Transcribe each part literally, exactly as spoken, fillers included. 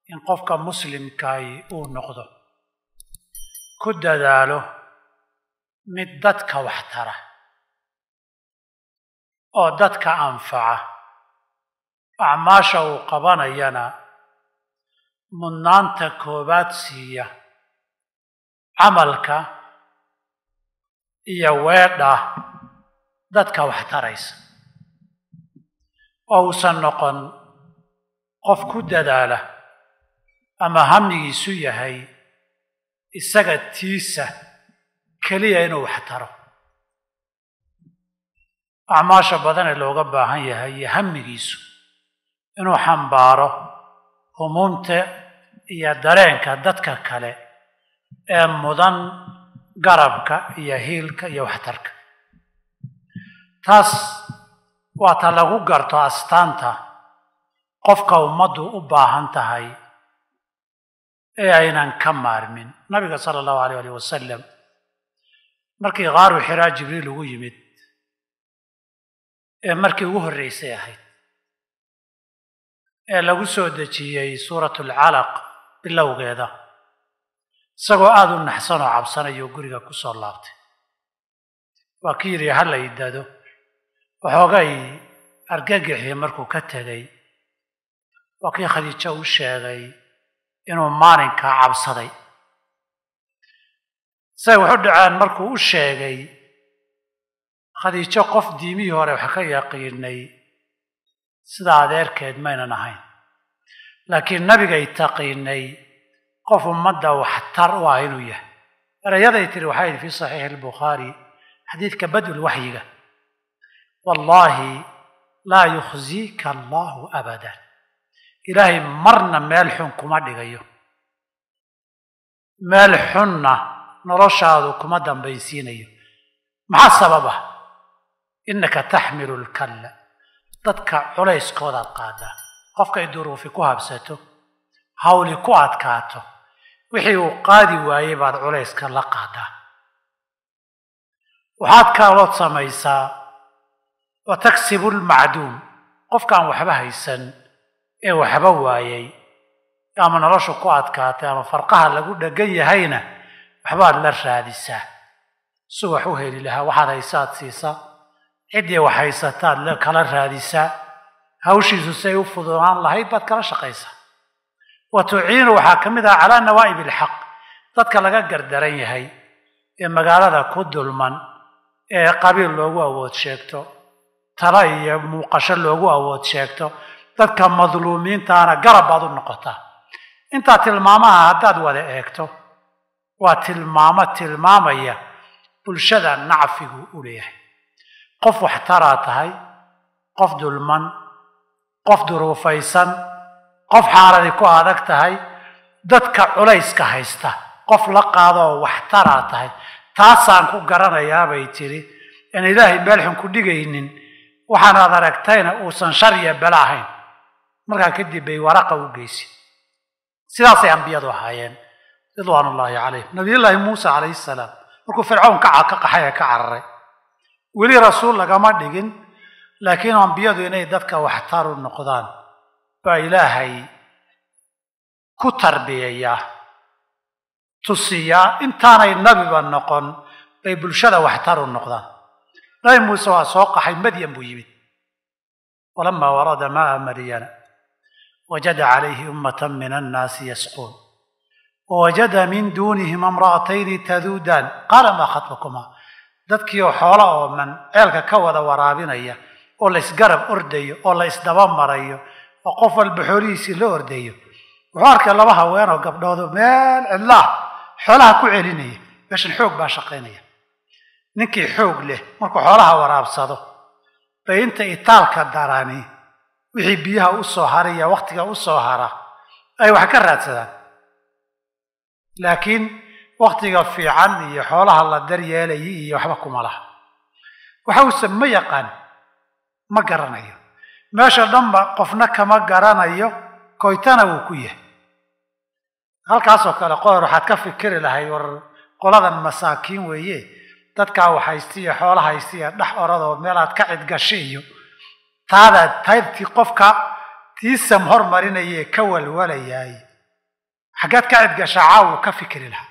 in qofka muslimkaay uu noqdo ku dadaalo mid dadka wax tara oo dadka anfaca acmaasha uu qabanayana mudnaanta koobaad siiya camalka iyo weedha dadka wax taraysa oo uusan noqon qof ku dadaala ama hamigiisu yahay isaga tiisa keliya inuu wax taro acmaasha badan ee looga baahan yahay iyo hamigiisu inuu xambaaro humuumta iyo dareenka dadka kale ee mudan garabka iyo hiilka iyo waxtarka taas waa ta lagu garto astaanta qofka ummaddu u baahan tahay ee aynan ka maarmin nabiga sala allahu alayh alih wasalam markii qaaru xiraa jibriil ugu yimid ee markii ugu horreysay ahayd ee lagu soo dejiyey suuratu alcalaq bilowgeeda isagoo aada u naxsan oo cabsanayo guriga ku soo laabtay waa ki yidhi ha la idado waxoogay argagixii markuu ka tegay waa kii khadiijo u sheegay inuu maalinkaa cabsaday say waxu dhaceen markuu u sheegay khadiijo qof diimihii hore wax ka yaqiinay sida adeerkeed maynan ahayn laakiin nabigay taqiinay qof ummadda waxtar u ah inuu yahay erayaday tiri waxay yidhi fi saxiixi albukhaari xadiidka badul waxyiga wallaahi laa yukhziika allahu abadan ilaahay marna meel xun kuma dhigayo meel xunna noloshaadu kuma dambaysiinayo maxaa sababa innaka taxmilu lkalla dadka culayskoodaad qaadaa qofkay duruufi ku habsato hawli ku adkaato wixii uu qaadi waayey baad culayska la qaadaa waxaad kaalood samaysaa wa taksibu lmacduum qofkaan waxba haysan ee waxba waayey ama noloshu ku adkaatay ama farqaha lagu dhegan yahayna waxbaad la raadisaa si wax u heli lahaa waxaad haysaad siisaa ciddii wax haysataad kala raadisaa hawshiisu say u fududaan lahayd baad kala shaqaysaa wa tuciinu waxaa ka mid ah calaa nawaa'ib ilxaq dadka laga gardaran yahay ee magaalada ku dulman ee qabiil loogu awood sheegto tala iyo muuqasho loogu awood sheegto dadka madluumiintaana garab baad u noqotaa intaa tilmaamaha haddaad wada eegto waa tilmaamo tilmaamaya bulshada nacfigu u leeyahay qof waxtaraa tahay qof dulman qof duruufaysan qof xaaladi ku adag tahay dadka culayska haysta qof la qaadoo waxtaraa tahay taasaan ku garanayaa bay tiri in ilaahay meel xun ku dhigaynin waxaanaad aragtayna uusan shar iyo bala ahayn markaa kadib bay waraqa u geysi sidaasay ambiyadu ahaayeen ridwaanullaahi calayhim nabiyullaahi muuse calayhi salaam markuu fircown ka qaxay ee ka cararay weli rasuul lagama dhigin laakiin ambiyadu inay dadka waxtar u noqdaan baa ilaahay ku tarbiyayaa tusiyaa intaanay nabiba noqon bay bulshada waxtar u noqdaan nabi muuse waa soo qaxay madyan buu yimid walamaa warada maaa madyana wajada calayhi ummatan min annaasi yasquun wawajada min duunihima imra'atayni taduudaan qaala maa khatbakumaa dadkiioo xoolo ooman ceelka ka wada waraabinaya oo la isgarab ordayo oo la isdaba marayo oo qof walba xoolihiisii la ordayo wuxuu arkay laba haweenoo gabdhoodu meel cidlaah xoolaha ku celinaya meeshan xoog baa shaqaynaya ninkii xoog leh markuu xoolaha waraabsado bay inta itaalka darani wixii biyaha u soo haraya wakhtiga u soo hara ay wax ka raadsadaan laakiin wakhtiga fiican iyo xoolaha la daryeelayay iyo waxba kuma laha waxa uuse ma yaqaan ma garanayo meesha dhanba qofna kama garanayo koytana wuu ku yahay halkaasoo kale qoor waxaad ka fikiri lahayd war qoladan masaakiin weeye dadkaa wax haysta iyo xoola haysta iyo dhex oradoo meelaad ka cidgashay iyo taadaad taybtii qofka tiisam hormarinayee ka walwalayaay حاجات كانت قشعة وكفكر لها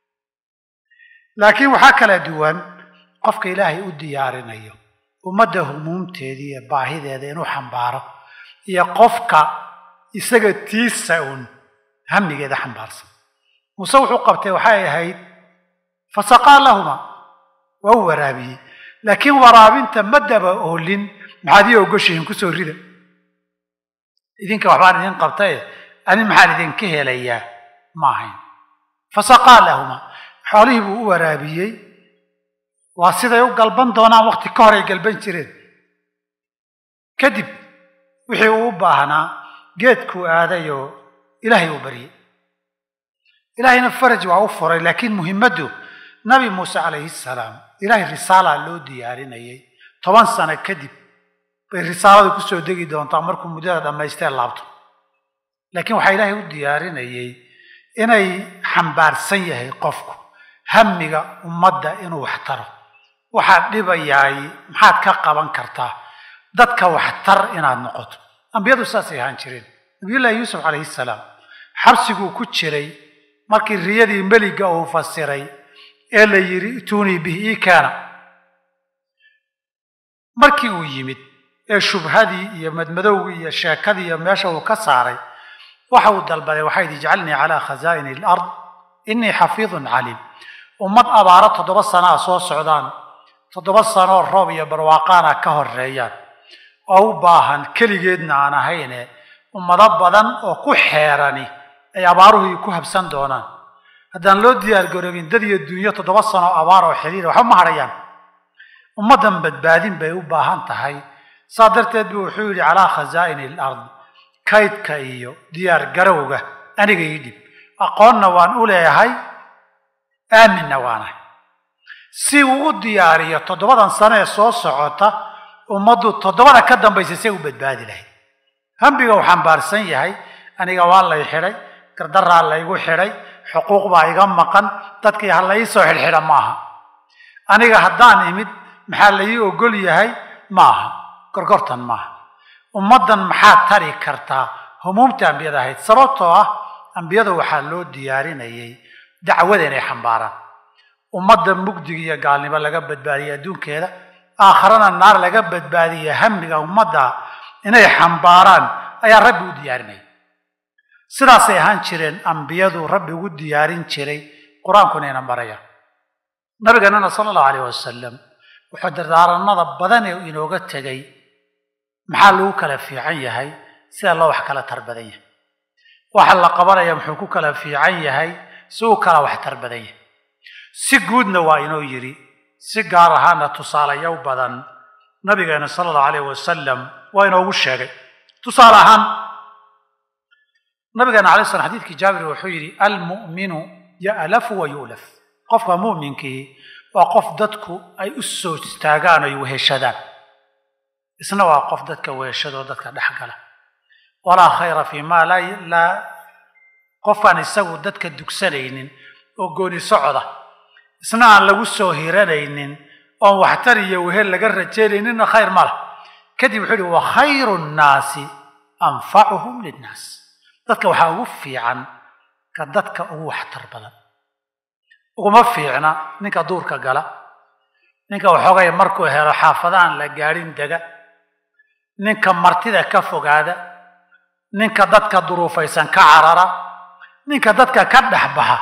لكن وحكى دوان قفك إلهي أدي يارين أيوه ومده همومتي باهي ذي إنه حنبارة يا قفك يسجد تيسعون هم جدا حنبارس وصوح قبته وحاي هيد فسقى لهما وهو رابي لكن ورابين تمدى بأولين معادية وقشهم كسور ريدا إذن كوحبان إذن قبته أنا محال إذن كهليا معين فسقى لهما حوله هو رابي واسيدا يو قلبان دونا وقت كهري قلبان جرين كدب وحي وباهنا جيدكو آدايو إلهي وبري إلهي نفرج وعوفر لكن مهمته نبي موسى عليه السلام إلهي الرسالة اللو ديارين أيي طبعا سنة كدب الرسالة كسو دقي دون تعمركم مدينة لما يستير لابتو لكن وحي إلهي وديارين أيي إني حنبار سيهي قفكو هميغا ومدى إنو وحتره waxaad dhibayay maxaad ka qaban kartaa dadka waxtar inaad noqoto ambiyadu saasay ahaan jireen nabiyullaahi yuusuf calayhi salaam xabsiguu ku jiray markii riyadii meliga uu fasiray ee la yiri tuuni bihi kana markii uu yimid ee shubhadii iyo madmadowgii iyo sheekadii iyo meesha uu ka saaray waxa uu dalbaday waxay dijcalni ala khazaa'ini al-ard inni xafiidun calim ummad abaara toddoba sano soo socdaan toddoba sano roob iyo barwaaqaana ka horeeyaan oo u baahan kaligeedna aan ahayn ummado badan oo ku xeerani ay abaaruhu ku habsan doonaan haddaan loo diyaar garoobin dad iyo dunya toddoba sano abaar oo xiriir waxa ma harayaan ummadan badbaadin bay u baahan tahay saadarteed buu wuxuu yiri ala khazaa'in al-ard kaydka iyo diyaar garowga aniga yidib aqoonna waan u leeyahay aaminna waana si uu diyaariyo toddobadan sano ee soo socota ummadu toddobada ka dambaysa si uu badbaadi lahayd hambiga waxaan baarsan yahay aniga waa la xiray gardaraa la igu xiray xuquuq baa iga maqan dadkii hal la ii soo xilxira maaha aniga haddaan imid maxaa la ii ogol yahay maaha gorgortan maaha ummadan maxaa tari kartaa humuumta ambiyada ahayd sababtoo ah ambiyada waxaa loo diyaarinayay dacwada inay xambaaraan ummadda mugdiga iyo gaalnimo laga badbaadiyo adduunkeeda aakharana naar laga badbaadiyo hamiga ummadda inay xambaaraan ayaa rabbi u diyaarinay sidaasay ahaan jireen ambiyadu rabbi ugu diyaarin jiray qur-aankuna ina maraya nabigeenana sala allahu calayh wasalam wuxuu dardaaranada badan ee inooga tegay maxaa lagu kala fiican yahay sida loo wax kala tar badan yahay waxa la qabanaya muxuu ku kala fiican yahay si uu kala wax tar badan yahay si guudna waa inoo yiri si gaar ahaana tusaalayo badan nabigeena sallallahu alayhi wasallam waa inoogu sheegay tusaale ahaan nabigeena alayhi salaam xadiidkii jaabir wuxuu yiri al-mu'minu ya'lafu wa yu'laf qofka mu'minkii waa qof dadku ay u soo istaagaan ay weheshadaan isna waa qof dadka weheshado dadka dhaxgala walaa khayra fi ma la la qofaan isagu dadka dugsanaynin oo gooni socda isna aan lagu soo hiranaynin oo waxtar iyo wehel laga rajeynaynin khayr ma laha kadib wuxuu yiri wa khayrun naasi anfa'uhum linnaas dadka waxaa ugu fiican ka dadka ugu waxtar badan uguma fiicna ninka duurka gala ninka waxoogay markuu helo xaafadaan la gaarin dega ninka martida ka fogaada ninka dadka duruufaysan ka carara ninka dadka ka dhaxbaxa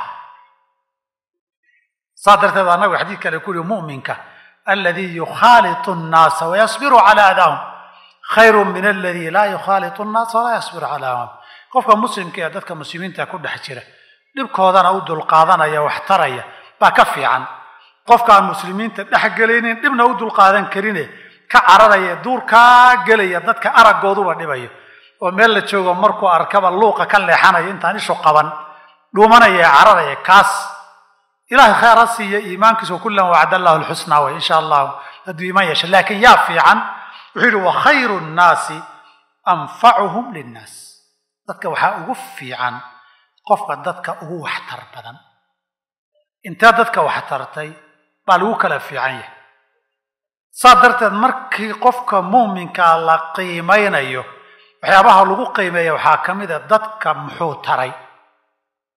صادرت أنا وحديث كان يقول مؤمنك الذي يخالط الناس ويصبر على أذاهم خير من الذي لا يخالط الناس ولا يصبر على أذاهم قفك مسلم كي أدتك مسلمين تكون حجرة لبك هذا أود القاضنا يا واحترية بكفي عن قفك المسلمين تحجلين لبنا أود القاضن كرينه كعرض يدور كجلي يدتك أرق جوضوع نبيه ومل تشوف مركو أركب اللوقة كله حنا ينتهي شو قبن لو من يا عرض يا كاس إلهي خير راسي إيمانك وكلا وعد الله الحسنى وإن شاء الله أدوي ما يشاء لكن يافي عن وحيروا وخير الناس أنفعهم للناس ذاتك وحا أغفي عن قفك ذاتك أغو حتر بدن انت ذاتك وحترتي بالوك لفي عنه صادرت مركي قفك مؤمنك على قيمين أيوه وحيابها لغو قيمين وحاكم إذا ذاتك محوتري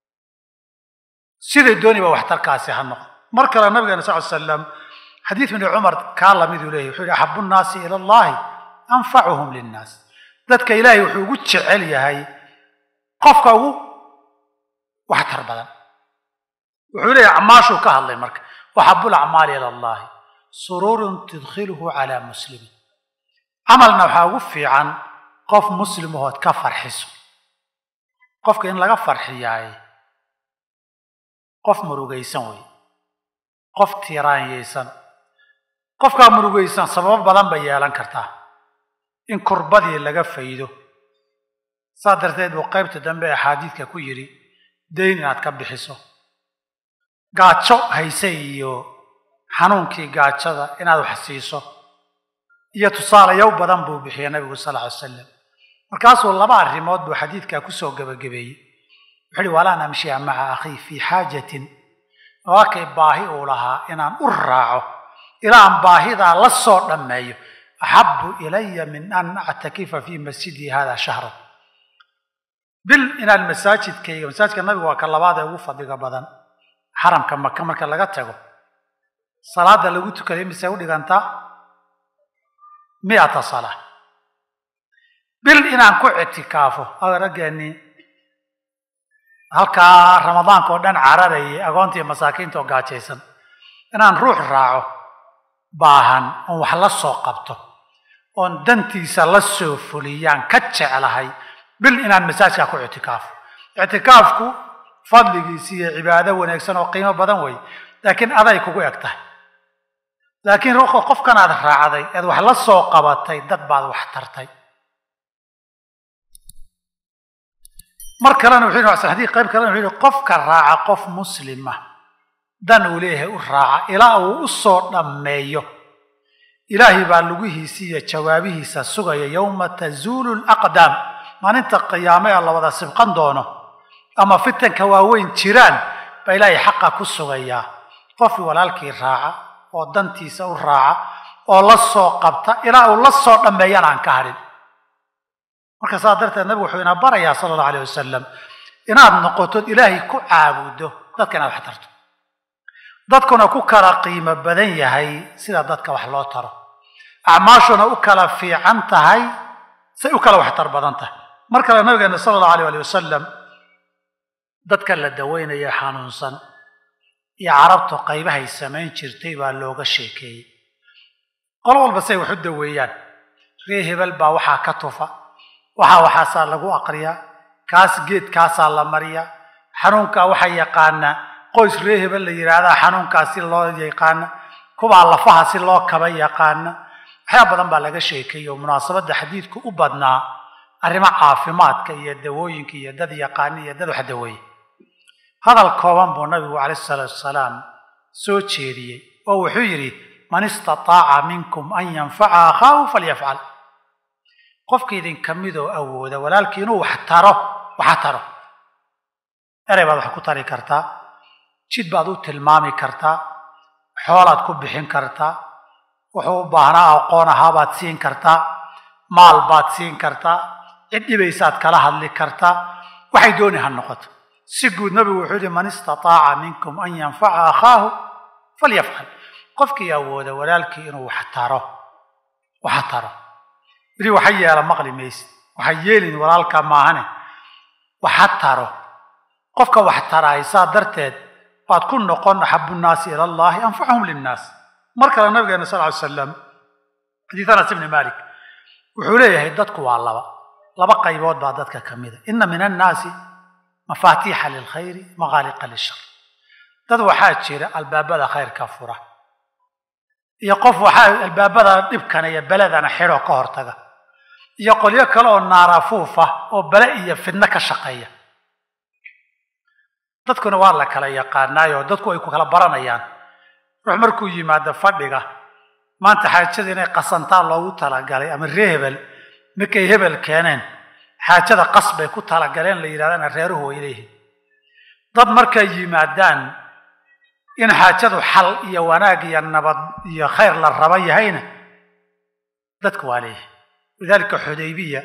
sidii dooni ba wax tarkaasi ha noqdo marka nabiga sallallahu alayhi wasallam حديث من عمر قال ميد إليه وحول أحب الناس إلى الله أنفعهم للناس ذاتك إلهي وحول جعل يهي قفقه وحتر بدن وحول أعماشو كهالله مرك وحب الأعمال إلى الله سرور تدخله على مسلم عملنا وحاوفي عن قف مسلم وهو تكفر حسو قفك إن لغا فرحياي قف مروغيسان وي قف تيران يسان qofka murugaysan sabab badan bay yeelan kartaa in kurbadii laga faydo saadarteed oo qaybta dambe ee xadiidka ku yiri deyn inaad ka bixiso gaajo haysay iyo xanuunkii gaajada inaad wax siiso iyo tusaalayaal badan buu bixiyay nabigu sallallahu alayhi wasallam markaasoo laba arrimood buu xadiidka ku soo gabagabeeyay wuxuu wala namshi ma'a akhi fi haajatin waa kay baahi u lahaa inaan u raaco إلى أن باهظا لصور دمي أحب إلي من أن أعتكف في مسجدي هذا شهرا بل إن المساجد كي مساجد النبي وكلا بعض يوفى بقبضا حرم كما كما كلا قتجو صلاة اللي قلت كلمة سعودي كانت مئة صلاة بل إن أنكو اعتكافه أو رجعني هلكا رمضان كودن عرري أقونتي مساكين توقعتيسن إن أن روح راعو baahan oo wax la soo qabto oo dantiisa la soo fuliyaan ka jecelahay bil inaan masaajka ku i'tikaaf i'tikaafku fadligiisa iyo cibaado wanaagsan oo qiimo badan way laakiin aday kugu egtahay laakiin ruuxa qofkan aad raacday ee wax la soo qabatay dad baad wax tartay markana wuxuu raacsay hadii qayb kale wuxuu qofka raaca qof muslima dan uu leeyahay u raaca ilaa uu u soo dhameeyo ilaahi baa lugihiisa iyo jawaabihiisa sugaya yawma tazulu alaqdam maalinta qiyaamada la wada sibqan doono ama fitanka waaweyn jiraan baa ilaahi xaqa ku sugaya qof walaalkii raaca oo dantiisa u raaca oo la soo qabta ilaa uu la soo dhameeyana aan ka harin marka saadarta nabigu wuxuu ina barayaa sallallahu alayhi wasallam inaad noqoto ilaahi ku caabudo dadka inaad wax tarto dadkuna ku kala qiimo badan yahay sida dadka wax loo taro acmaashuna u kala fiican tahay say u kala wax tar badan tahay marka nabiga sallallahu alayhi wasallam dadka la daweynaya xanuunsan iyo carabtu qaybahay sameyn jirtay baa looga sheekeeyay qol walba say wax u daweeyaan ree hebel baa waxa ka tufa waxa waxa lagu aqriya kaas geed kaas la mariya xanuunka waxa yaqaana qoys ree hebel la yiraahdo xanuunkaasi loo yaqaan kuba lafaha si loo kaba yaqaan waxa badan baa laga sheekeeyo munaasabada xadiidku u badnaa arrimaha caafimaadka iyo dawooyinka iyo dad yaqaan iyo dad wax daweey hadal kooban buu nabigu calayhi salaatu wasalaam soo jeediyay oo wuxuu yiri man istataa'a minkum an yanfa'a akhahu falyaf'al qofkii idin kamidoo awooda walaalkii inuu wax taro wax taro eray baad wax ku tari kartaa jid baad u tilmaami kartaa xoolaad ku bixin kartaa wuxuu u baahnaa aqoon ahaa baad siin kartaa maal baad siin kartaa cid dhibaysaad kala hadli kartaa waxay dooni ha noqoto si guud nabigu wuxuu yidhi man istataa'a minkum an yanfa'a akhaahu falyaf'al qofkii awooda walaalkii inuu wax taro wax taro yidhi waxa yeela maqli maysid waxa yeelin walaalka maahane wax taro qofka wax taraysa darteed baad ku noqon habbu naas ila allah anfa'uhum linnaas marka nabiga sallallahu alayhi wasallam hadithana ibn malik wuxuu leeyahay dadku waa laba laba qaybood baa dadka kamida inna min an-naas mafatiha lil khayr maghaliqa lil shar dad waxa jira albaabada khayrka fura iyo qof waxa albaabada dhibkan iyo baladana xiro ka hortaga iyo qoliyo kale oo naarafuufa oo bala iyo fidna ka shaqeeya dadkuna waa la kala yaqaanaayo dadku ay ku kala baranayaan ruux markuu yimaado fadhiga maanta xaajada inay qasantaa loogu talagalay ama reebel markay hebel keeneen xaajada qasbay ku talagaleen la yiraahdana reeruhu way leeyihiin dad markay yimaadaan in xaajadu xal iyo wanaag iyo nabad iyo khayr la raba yahayna dadku waa leeyihiin lidalika xudaybiya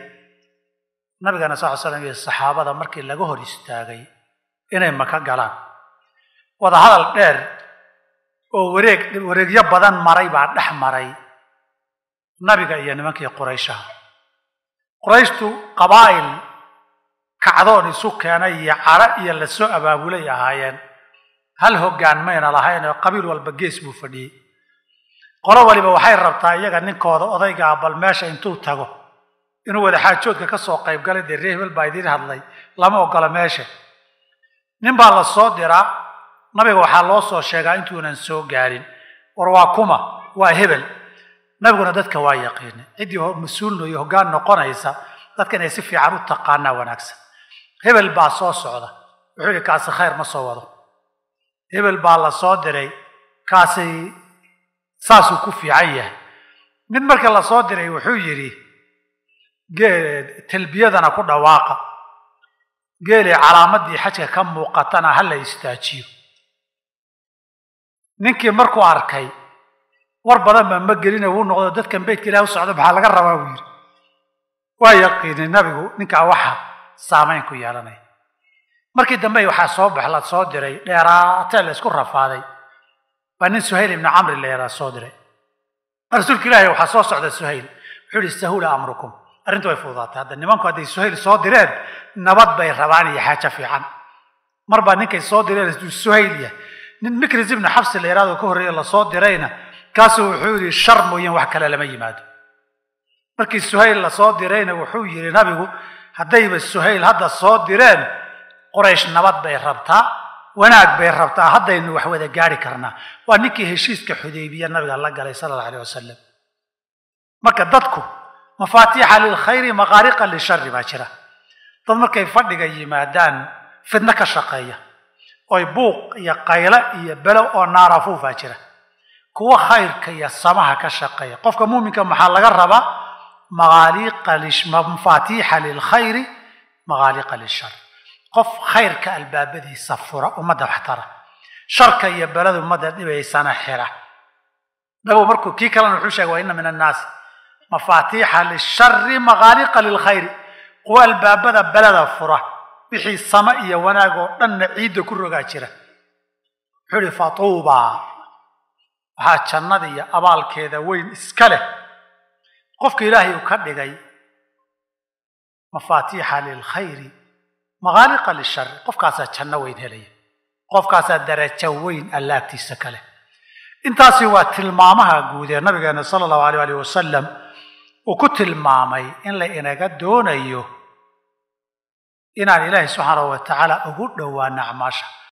nabigana sallallahu alayhi wasallam iyo saxaabada markii laga hor istaagay inay maka galaan wada hadal dheer oo wareeg wareegyo badan maray baa dhex maray nabiga iyo nimankii qurayshaha qurayshtu qabaa'il kacdoon isu keenay iyo cara iyo la soo abaabulay ahaayeen hal hoggaan mayna lahayn oo qabiil walba gees buu fadhiyey qolo waliba waxay rabtaa iyaga ninkooda odayga bal meesha intuu tago inuu wada xaajoodka ka soo qayb galay dee reebel baa idin hadlay lama ogola meesha nin baa la soo diraa nabiga waxaa loo soo sheegaa intuunan soo gaarin war waa kuma waa hebel nabiguna dadka waa yaqiinay ciddii mas-uulno iyo hoggaan noqonaysa dadka inay si fiican u taqaanaa wanaagsan hebel baa soo socda wuxuu yidhi kaasi khayr ma soo wado hebel baa la soo diray kaasi saasuu ku fiican yahay mid marka la soo diray wuxuu yidhi talbiyadana ku dhawaaqa geelay calaamadii xajka ka muuqatana ha la istaajiyo ninkii markuu arkay war badan baa ma gelina wuu noqdo dadkan beydka ilaah u socdo maxaa laga rabaa buu yidhi waa yaqiinay nabigu ninkaa waxa saamayn ku yeelanaya markii dambe waxaa soo bax la soo diray dheeraatee la isku rafaaday baa nin suhayl ibni camri la yaraa soo diray rasuulka ilaahi waxaa soo socda suhayl wuxuu yidhi sahula amrukum arrintu way fududaatay hadda nimanku hadday suhayl soo direen nabad bay rabaan iyo xaajo fiican mar baa ninkay soo direen isuu suhayl yahay nin mikris ibni xabsi la yaraado ka horreeya la soo dirayna kaasuu wuxuu yidhi shar mooyeen wax kale lama yimaado markii suhayl la soo dirayna wuxuu yidhi nabigu haddayba suhayl hadda soo direen qoraysh nabad bay rabtaa wanaag bay rabtaa haddaynu wax wada gaari karnaa waa ninkii heshiiska xudaybiya nabiga la galay sala allahu alayh wasalam marka dadku mafaatiixa lilkhayri maqaariqa lishari baa jira dad markay fadhiga yimaadaan fidno ka shaqeeya oy buuq iyo qaylo iyo belo oo naarafuufaa jira kuwa khayrka iyo samaha ka shaqeeya qofka muuminka maxaa laga rabaa maqaaliqa mafaatiixa lilkhayri maqaaliqa lishar qof khayrka albaabadiisa fura ummadda wax tara sharka iyo belada ummadda dhibaysana xira nabigu markuu kii kalena wuxuu sheegay waa inna min annaasi mafaatiixa lishari maqaaliqa lilkhayri kuwa albaabada belada fura wixii sama iyo wanaag oo dhanna ciidda ku rogaa jira wuxuu ihi fatuuba waxaa jannada iyo abaalkeeda weyn iska leh qofka ilaahay uu ka dhigay mafaatiixa lilkhayri maqaaliqa lishari qofkaasaa janno weyn helaya qofkaasaa darajo weyn alla agtiisa kale intaasi waa tilmaamaha guud ee nabigeena sala allahu alayh alih wasalam uu ku tilmaamay in la inaga doonayo inaan ilaahay subxaanahu wa tacaala ugu dhowaano acmaasha